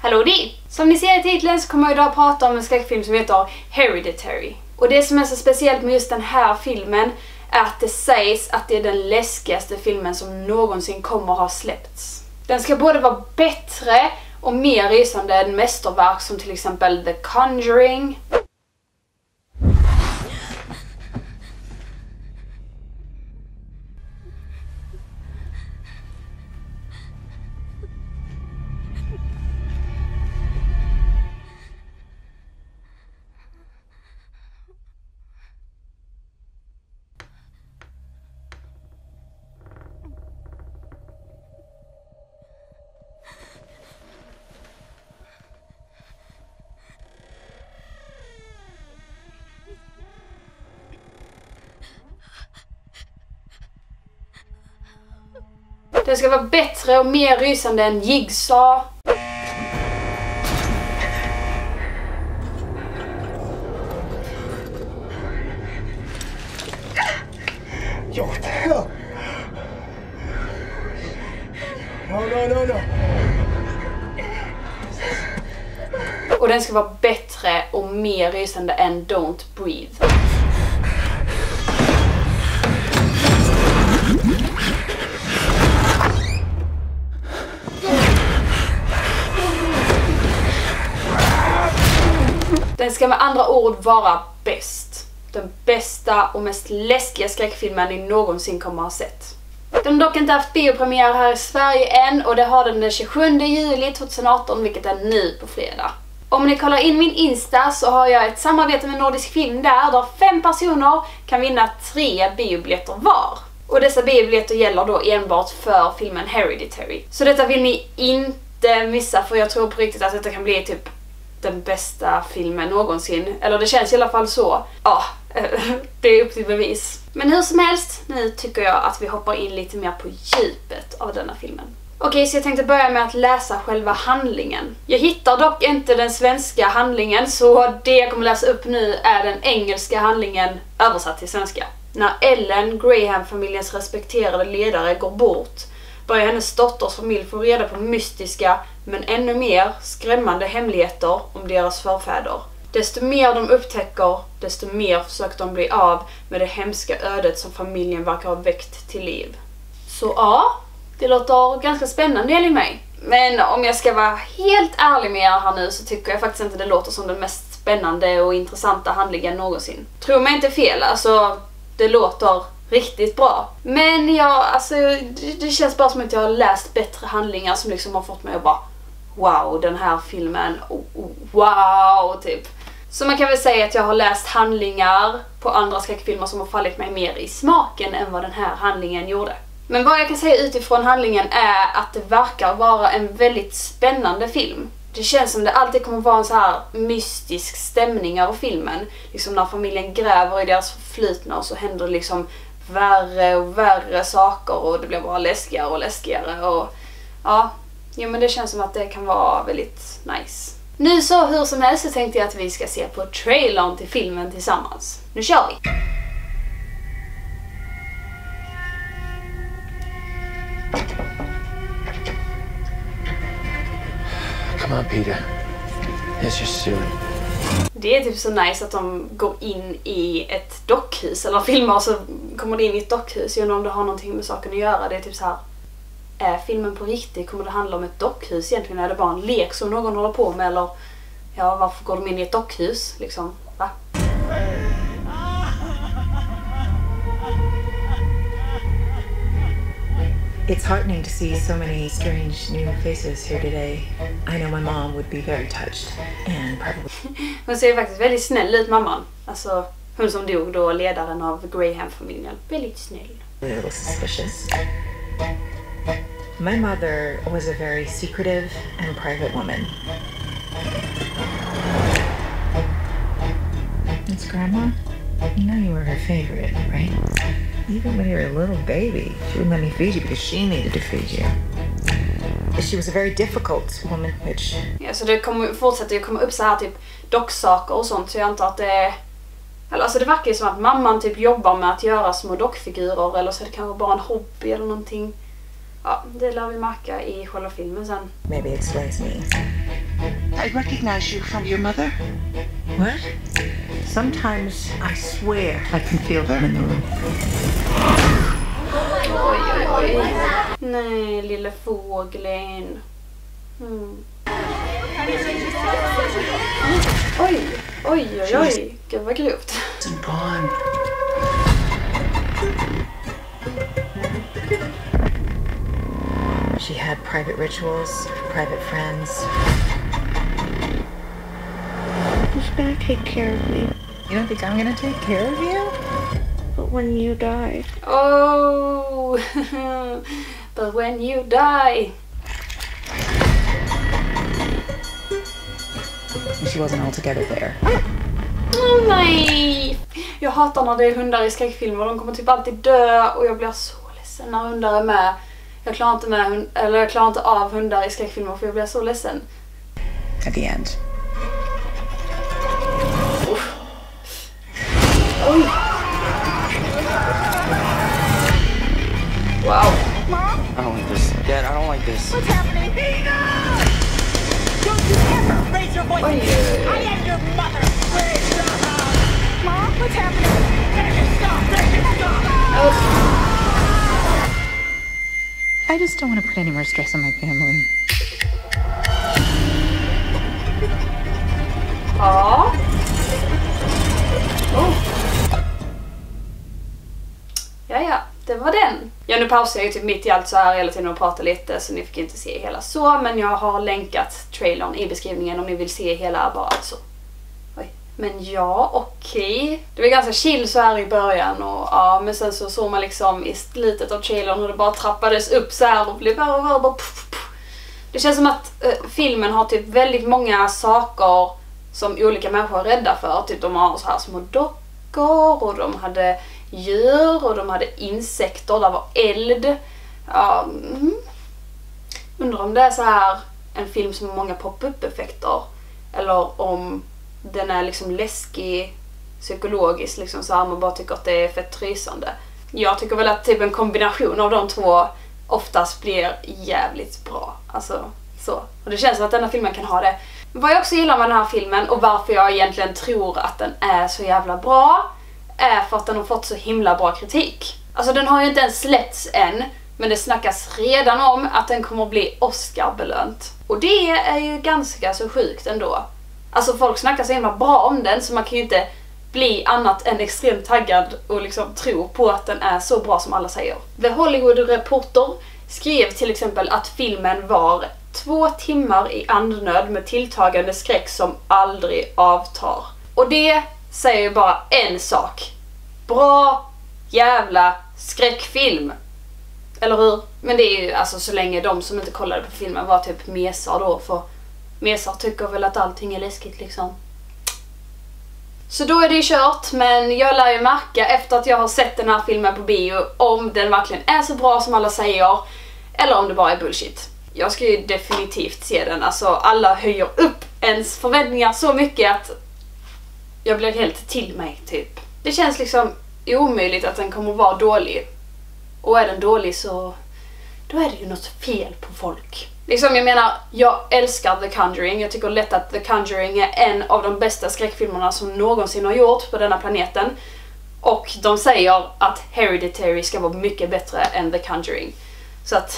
Hallå di! Som ni ser i titeln så kommer jag idag prata om en skräckfilm som heter Hereditary. Och det som är så speciellt med just den här filmen är att det sägs att det är den läskigaste filmen som någonsin kommer ha släppts. Den ska både vara bättre och mer rysande än mästerverk som till exempel The Conjuring. Den ska vara bättre och mer rysande än Jigsaw. Yo, what the hell? No. Och den ska vara bättre och mer rysande än Don't Breathe. Den ska med andra ord vara bäst. Den bästa och mest läskiga skräckfilmen ni någonsin kommer ha sett. Den har dock inte haft biopremiär här i Sverige än och det har den 27 juli 2018, vilket är nu på fredag. Om ni kollar in min Insta så har jag ett samarbete med Nordisk Film där 5 personer kan vinna 3 biobiljetter var. Och dessa biobiljetter gäller då enbart för filmen Hereditary. Så detta vill ni inte missa, för jag tror på riktigt att detta kan bli typ den bästa filmen någonsin. Eller det känns i alla fall så. Ja, det är upp till bevis. Men hur som helst, nu tycker jag att vi hoppar in lite mer på djupet av denna filmen. Okej, så jag tänkte börja med att läsa själva handlingen. Jag hittar dock inte den svenska handlingen, så det jag kommer läsa upp nu är den engelska handlingen översatt till svenska. När Ellen, Graham-familjens respekterade ledare, går bort börjar hennes dotters familj få reda på mystiska, men ännu mer skrämmande hemligheter om deras förfäder. Desto mer de upptäcker, desto mer försöker de bli av med det hemska ödet som familjen verkar ha väckt till liv. Så ja, det låter ganska spännande enligt mig. Men om jag ska vara helt ärlig med er här nu så tycker jag faktiskt inte det låter som den mest spännande och intressanta handlingen någonsin. Tror mig inte fel, alltså det låter riktigt bra. Men ja, alltså det känns bara som att jag har läst bättre handlingar som liksom har fått mig att bara wow, den här filmen, wow, typ. Så man kan väl säga att jag har läst handlingar på andra skräckfilmer som har fallit mig mer i smaken än vad den här handlingen gjorde. Men vad jag kan säga utifrån handlingen är att det verkar vara en väldigt spännande film. Det känns som det alltid kommer vara en så här mystisk stämning över filmen. Liksom när familjen gräver i deras förflutna och så händer det liksom värre och värre saker och det blir bara läskigare och läskigare och ja, men det känns som att det kan vara väldigt nice. Nu så hur som helst så tänkte jag att vi ska se på trailern till filmen tillsammans. Nu kör vi! Come on, Peter. It's just soon. Det är typ så nice att de går in i ett dockhus eller filmar så kommer det in i ett dockhus. Jag undrar om det har någonting med saken att göra. Det är typ så här. Är filmen på riktigt? Kommer det handla om ett dockhus egentligen? Är det bara en lek som någon håller på med? Eller ja, varför går de in i ett dockhus? Liksom, va? It's heartening to see so many strange new faces here today. I know my mom would be very touched and probably... Hon ser faktiskt väldigt snäll ut, mamman. Alltså, hon som dog då, ledaren av Graham-familjen. Väldigt snäll. A little suspicious. My mother was a very secretive and private woman. It's Grandma. You know you were her favorite, right? Even when you were a little baby, she wouldn't let me feed you because she needed to feed you. She was a very difficult woman, which... Ja, så det fortsätter ju komma upp så här typ docksaker och sånt, så jag antar att det är... Alltså det verkar ju som att mamman typ jobbar med att göra små dockfigurer, eller så är det kanske bara en hobby eller någonting. Ja, det lär vi märka i själva filmen sen. Maybe explains me. I recognize you from your mother. What? Sometimes I swear I can feel them in the room. Oj, oj, oj. Nej, lilla fågeln. Oj, oj, oj, oj. Gud vad grovt. Gone. She had private rituals, private friends. Who's gonna take care of me? You don't think I'm gonna take care of you? But when you die. Oh, but when you die. She wasn't altogether there. Oh, nej! Jag hatar när det är hundar i skräckfilmer. De kommer typ alltid dö och jag blir så ledsen när hundar är med. Jag klarar inte av hundar i skräckfilmer för jag blir så ledsen. At the end. Oj! Wow. I don't like this. Dad, I don't like this. What's happening? Nina! Don't you ever raise your voice Oj, again! I am your mother! Raise your house! Mom, what's happening? Make it stop! Make it stop! I just don't want to put any more stress on my family. Ja. Oh. Ja, det var den. Ja, nu pausar jag ju typ mitt i allt så här hela tiden och pratar lite så ni fick inte se hela så. Men jag har länkat trailern i beskrivningen om ni vill se hela bara alltså. Oj. Men ja, okej. Det var ganska chill så här i början och ja, men sen så såg man liksom i slutet av trailern hur det bara trappades upp så här och blev bara puff. Det känns som att filmen har typ väldigt många saker som olika människor är rädda för. Typ de har så här små dockor och de hade djur och de hade insekter, där var eld. Ja, undrar om det är så här en film som har många pop-up-effekter eller om den är liksom läskig psykologiskt liksom så här man bara tycker att det är fett rysande. Jag tycker väl att typ en kombination av de två oftast blir jävligt bra. Alltså så. Och det känns som att denna filmen kan ha det. Vad jag också gillar med den här filmen och varför jag egentligen tror att den är så jävla bra är för att den har fått så himla bra kritik. Alltså den har ju inte ens släppts än, men det snackas redan om att den kommer att bli Oscar-belönt. Och det är ju ganska så sjukt ändå. Alltså folk snackar så himla bra om den så man kan ju inte bli annat än extremt taggad och liksom tro på att den är så bra som alla säger. The Hollywood Reporter skrev till exempel att filmen var 2 timmar i andnöd med tilltagande skräck som aldrig avtar. Och det säger ju bara en sak. Bra jävla skräckfilm. Eller hur? Men det är ju alltså så länge de som inte kollade på filmen var typ mesar då. För mesar tycker väl att allting är läskigt liksom. Så då är det ju kört. Men jag lär ju märka efter att jag har sett den här filmen på bio om den verkligen är så bra som alla säger. Eller om det bara är bullshit. Jag ska ju definitivt se den. Alltså alla höjer upp ens förväntningar så mycket att jag blir helt till mig typ. Det känns liksom omöjligt att den kommer att vara dålig. Och är den dålig så då är det ju något fel på folk. Liksom jag menar, jag älskar The Conjuring. Jag tycker lätt att The Conjuring är en av de bästa skräckfilmerna som någonsin har gjort på denna planeten. Och de säger att Hereditary ska vara mycket bättre än The Conjuring. Så att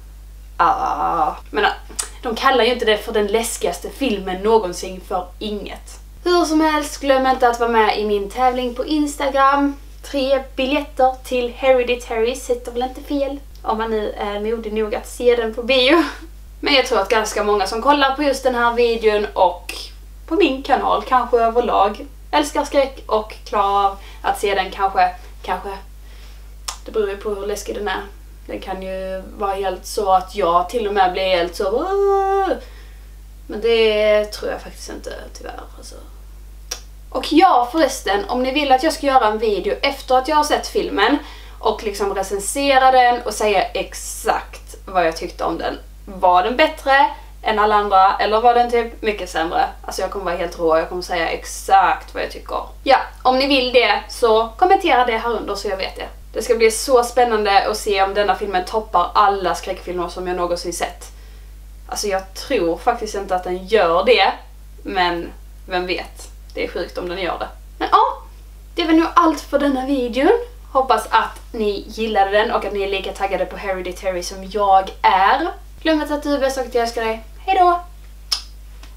men de kallar ju inte det för den läskigaste filmen någonsin för inget. Hur som helst, glöm inte att vara med i min tävling på Instagram. 3 biljetter till Hereditary sitter väl inte fel om man nu är modig nog att se den på bio. Men jag tror att ganska många som kollar på just den här videon och på min kanal kanske överlag älskar skräck och klarar av att se den kanske. Det beror ju på hur läskig den är. Den kan ju vara helt så att jag till och med blir helt så. Men det tror jag faktiskt inte tyvärr. Alltså. Och ja förresten, om ni vill att jag ska göra en video efter att jag har sett filmen och liksom recensera den och säga exakt vad jag tyckte om den. Var den bättre än alla andra eller var den typ mycket sämre? Alltså jag kommer vara helt rå, jag kommer säga exakt vad jag tycker. Ja, om ni vill det så kommentera det här under så jag vet det. Det ska bli så spännande att se om denna filmen toppar alla skräckfilmer som jag någonsin sett. Alltså jag tror faktiskt inte att den gör det. Men vem vet. Det är sjukt om den gör det. Men ja, det var nog allt för denna videon. Hoppas att ni gillade den och att ni är lika taggade på Hereditary som jag är. Glöm inte att du är bäst och att jag älskar dig. Hejdå!